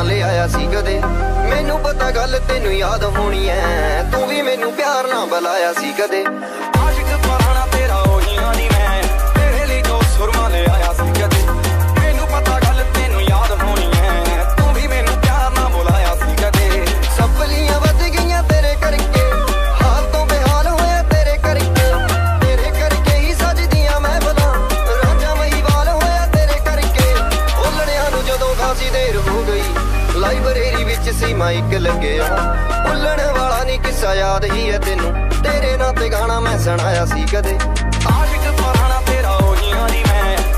ले आया सी कदे। मैनू पता गल तेनू याद होनी है, तू भी मैनू प्यार ना बुलाया सी कदे। आशिक पुराना तेरा ओही आनी मैं, तेरे लिए जो सुरमा ले आया सी कदे। मैनू पता गल तेनू याद होनी है, तू भी मैनू प्यार ना बुलाया सी कदे। सपलियां वध गईयां तेरे करके, हाल तो बेहाल होया तेरे करके। तेरे करके ही सजदियां मैं भला, रांझा महीवाल होया तेरे करके। ओलड़ियां नू जदों खासी देर हो गई, लाइब्रेरी विच सी माइक लग्या। भुल्लण वाला नी किस्सा याद ही है तेनू, तेरे नाल ते गाना मैं सुनाया सी कदे। आशिक पुराना तेरा ओही आनी मैं,